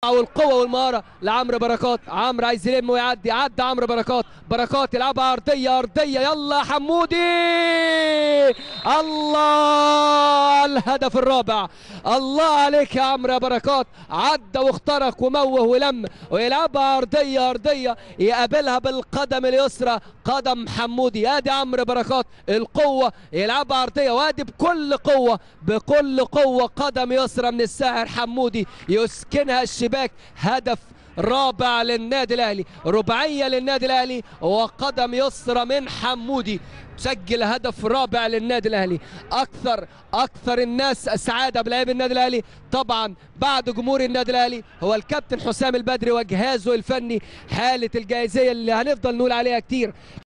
والقوه والمهاره لعمرو بركات. عمرو عايز يلم ويعدي، عدى عمرو بركات. بركات يلعبها ارضيه ارضيه، يلا يا حمودي، الله الهدف الرابع. الله عليك يا عمرو يا بركات، عدى واخترق وموه ولم ويلعبها ارضيه ارضيه، يقابلها بالقدم اليسرى قدم حمودي. ادي عمرو بركات القوه، يلعبها ارضيه وادي بكل قوه بكل قوه قدم يسرى من الساحر حمودي يسكنها الشباك. هدف رابع للنادي الاهلي، رباعيه للنادي الاهلي وقدم يسرى من حمودي سجل هدف رابع للنادي الاهلي. اكثر الناس سعاده بلاعب النادي الاهلي طبعا بعد جمهور النادي الاهلي هو الكابتن حسام البدري وجهازه الفني. حاله الجاهزيه اللي هنفضل نقول عليها كتير.